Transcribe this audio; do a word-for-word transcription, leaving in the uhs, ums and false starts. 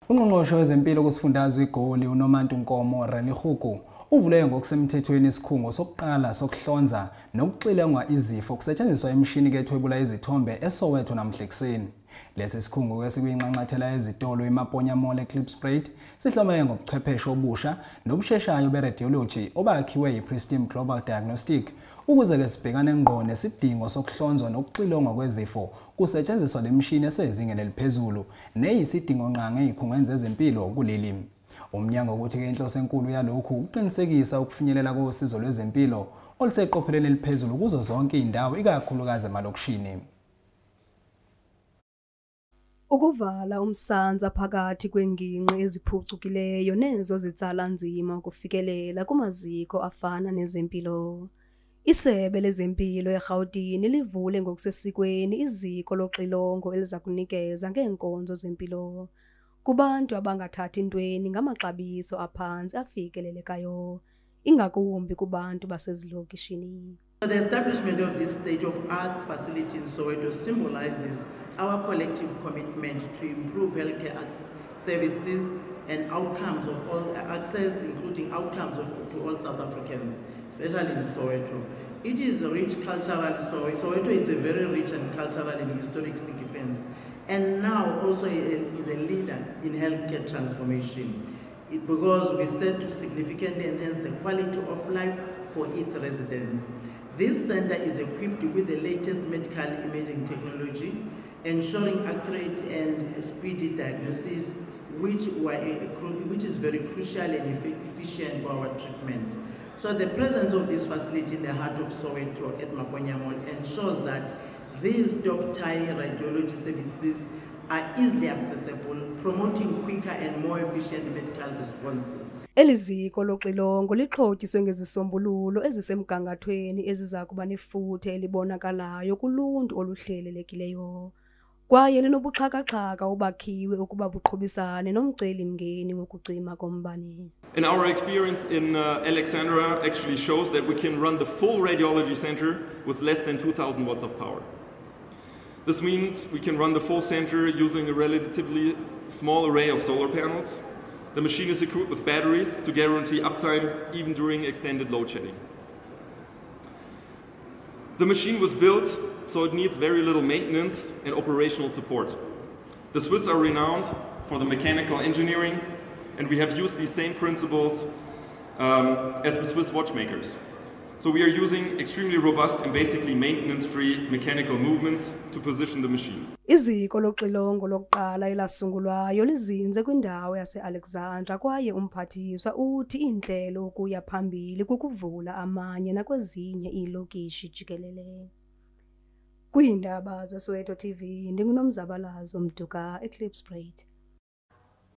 Ungqongqoshe wezempilo kusifundazwe iGoli uNomantu Nkomo Renihuku uvule ngokusemthethweni isikhungo sokuqala sokuhlonza nokuxilongwa izifo kusetshenziswa imishini kethwebula izithombe eSoweto namhla ekuseni. Lesi sikhungo ke sikuyinqanqathela ezitolo eMaponya Mall eKlipspruit sihlomeke ngobuchwepheshe obusha nobusheshayo beradiology obakhiwe yiPristine Global Diagnostic ukuze ke sibhekane ngqo nesidingo sokuhlonzwa nokuxilongwa kwezifo kusetshenziswa lemishini esezingeni eliphezulu neyisidingo nqange ezikhungweni zezempilo kuleli. Umnyango ukuthi ke inhloso enkulu yalokhu uqinisekisa ukufinyelela kosizo lwezempilo oluseqophelweni eliphezulu kuzo zonke indawo ikakhulukazi emalokishini. Ukuvala umsanza phakathi kwenginqi eziphucukileyo nezo zitsala nzima ukufikelela kumaziko afana nezempilo. Isebe lezempilo eGauteng livule ngokusesikweni iziko loxilongo eliza kunikeza ngeenkonzo zempilo kubantu abangathathi ntweni ngamaxabiso aphansi afikelelekayo ingakumbi kubantu basezilokishini. The establishment of this state-of-art facility in Soweto symbolizes our collective commitment to improve healthcare services and outcomes of all access, including outcomes of, to all South Africans, especially in Soweto. It is rich cultural, so Soweto is a very rich and cultural and historic significance, and now also is a leader in healthcare transformation. It, because we set to significantly enhance the quality of life for its residents. This center is equipped with the latest medical imaging technology, ensuring accurate and speedy diagnosis, which, were, which is very crucial and efficient for our treatment. So the presence of this facility in the heart of Soweto at Maponya Mall ensures that these top-tier radiology services are easily accessible, promoting quicker and more efficient medical responses. Eliziko loxilongo lixhotyiswe ngezisombululo ezisemgangathweni eziza kuba nefuthe elibonakalayo kuluntu oluhlelelekileyo kwaye linobuxhaka-xhaka obakhiwe ukuba buqhubisane nomceli-mngeni wokucima kombane. And our experience in uh, Alexandra actually shows that we can run the full radiology center with less than two thousand watts of power. This means we can run the full center using a relatively small array of solar panels. The machine is equipped with batteries to guarantee uptime even during extended load shedding. The machine was built so it needs very little maintenance and operational support. The Swiss are renowned for the mechanical engineering, and we have used these same principles um, as the Swiss watchmakers. So we are using extremely robust and basically maintenance-free mechanical movements to position the machine. Iziko loxilongo lokuqala elasungulwayo lizinze kwindawo yase-Alexandra kwaye umphathiswa uthi inhlelo ukuya phambili kukuvula amanye nakwezinye iilokishi jikelele. Kwiindaba zeSoweto T V ndinguNomzabalazo Mduka eKlipspruit.